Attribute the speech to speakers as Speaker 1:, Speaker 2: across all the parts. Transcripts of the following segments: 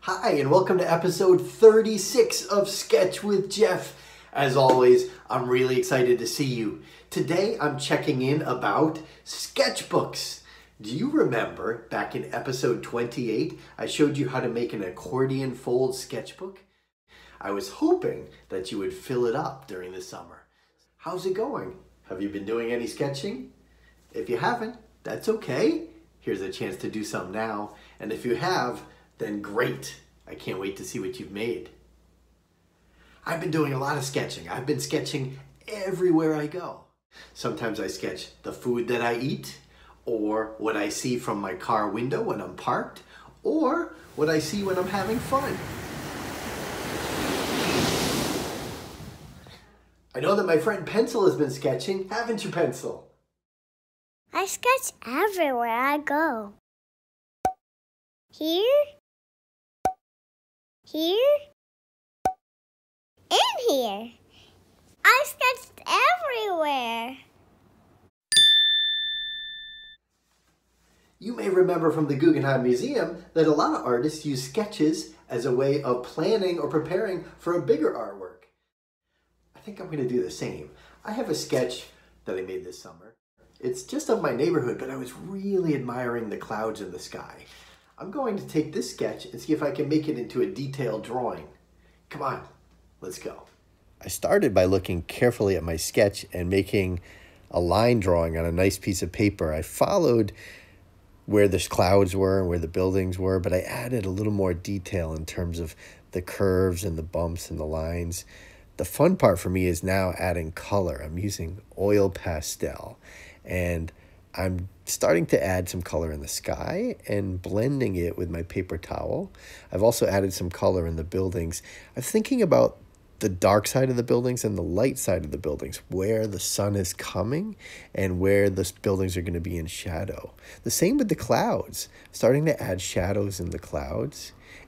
Speaker 1: Hi, and welcome to episode 36 of Sketch with Jeff. As always, I'm really excited to see you. Today, I'm checking in about sketchbooks. Do you remember back in episode 28, I showed you how to make an accordion fold sketchbook? I was hoping that you would fill it up during the summer. How's it going? Have you been doing any sketching? If you haven't, that's okay. Here's a chance to do some now. And if you have, then great. I can't wait to see what you've made. I've been doing a lot of sketching. I've been sketching everywhere I go. Sometimes I sketch the food that I eat, or what I see from my car window when I'm parked, or what I see when I'm having fun. I know that my friend Pencil has been sketching, haven't you, Pencil?
Speaker 2: I sketch everywhere I go. Here, and here. I sketched everywhere.
Speaker 1: You may remember from the Guggenheim Museum that a lot of artists use sketches as a way of planning or preparing for a bigger artwork. I think I'm going to do the same. I have a sketch that I made this summer. It's just of my neighborhood, but I was really admiring the clouds in the sky. I'm going to take this sketch and see if I can make it into a detailed drawing. Come on, let's go. I started by looking carefully at my sketch and making a line drawing on a nice piece of paper. I followed where the clouds were and where the buildings were, but I added a little more detail in terms of the curves and the bumps and the lines. The fun part for me is now adding color. I'm using oil pastel, and I'm starting to add some color in the sky and blending it with my paper towel. I've also added some color in the buildings. I'm thinking about the dark side of the buildings and the light side of the buildings, where the sun is coming and where the buildings are going to be in shadow. The same with the clouds, starting to add shadows in the clouds,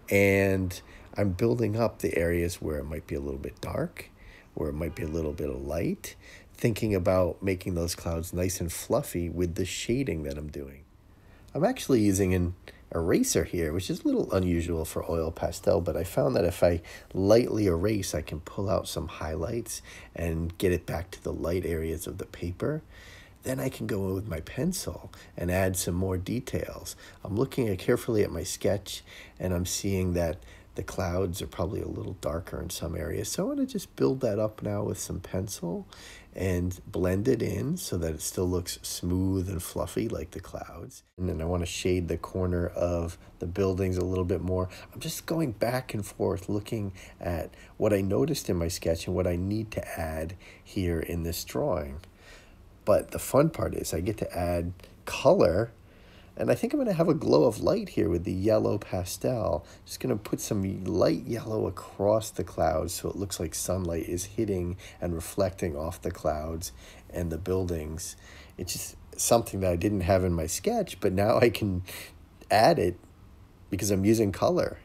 Speaker 1: and I'm building up the areas where it might be a little bit dark, where it might be a little bit of light, thinking about making those clouds nice and fluffy with the shading that I'm doing. I'm actually using an eraser here, which is a little unusual for oil pastel, but I found that if I lightly erase, I can pull out some highlights and get it back to the light areas of the paper. Then I can go in with my pencil and add some more details. I'm looking carefully at my sketch, and I'm seeing that the clouds are probably a little darker in some areas. So I want to just build that up now with some pencil and blend it in so that it still looks smooth and fluffy like the clouds. And then I want to shade the corner of the buildings a little bit more. I'm just going back and forth looking at what I noticed in my sketch and what I need to add here in this drawing. But the fun part is I get to add color. And I think I'm going to have a glow of light here with the yellow pastel. Just going to put some light yellow across the clouds so it looks like sunlight is hitting and reflecting off the clouds and the buildings. It's just something that I didn't have in my sketch, but now I can add it because I'm using color.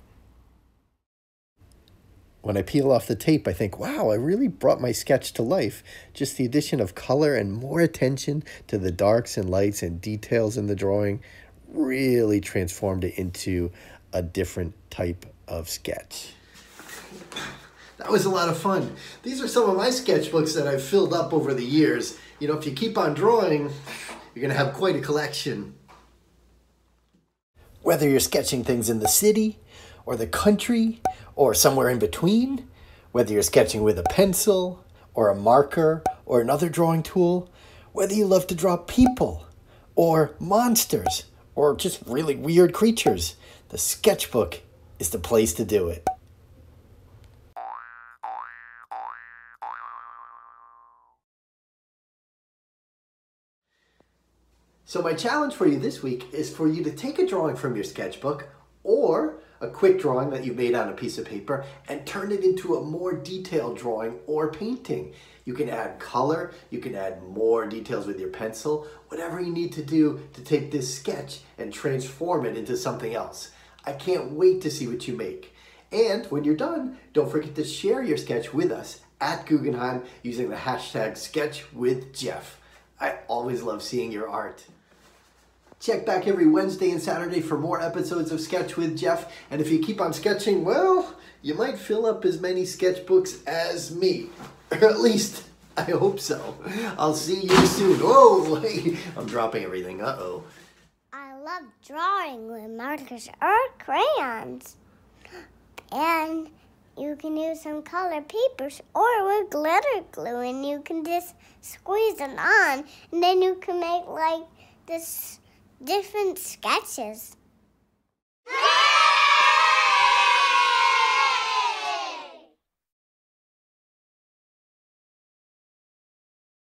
Speaker 1: When I peel off the tape, I think, wow, I really brought my sketch to life. Just the addition of color and more attention to the darks and lights and details in the drawing really transformed it into a different type of sketch. That was a lot of fun. These are some of my sketchbooks that I've filled up over the years. You know, if you keep on drawing, you're going to have quite a collection. Whether you're sketching things in the city, or the country, or somewhere in between, whether you're sketching with a pencil, or a marker, or another drawing tool, whether you love to draw people, or monsters, or just really weird creatures, the sketchbook is the place to do it. So my challenge for you this week is for you to take a drawing from your sketchbook or a quick drawing that you made on a piece of paper and turn it into a more detailed drawing or painting. You can add color, you can add more details with your pencil, whatever you need to do to take this sketch and transform it into something else. I can't wait to see what you make. And when you're done, don't forget to share your sketch with us at Guggenheim using the hashtag SketchWithJeff. I always love seeing your art. Check back every Wednesday and Saturday for more episodes of Sketch with Jeff. And if you keep on sketching, well, you might fill up as many sketchbooks as me. Or at least, I hope so. I'll see you soon. Whoa, I'm dropping everything. Uh-oh.
Speaker 2: I love drawing with markers or crayons. And you can use some colored papers or with glitter glue, and you can just squeeze it on, and then you can make like this different sketches.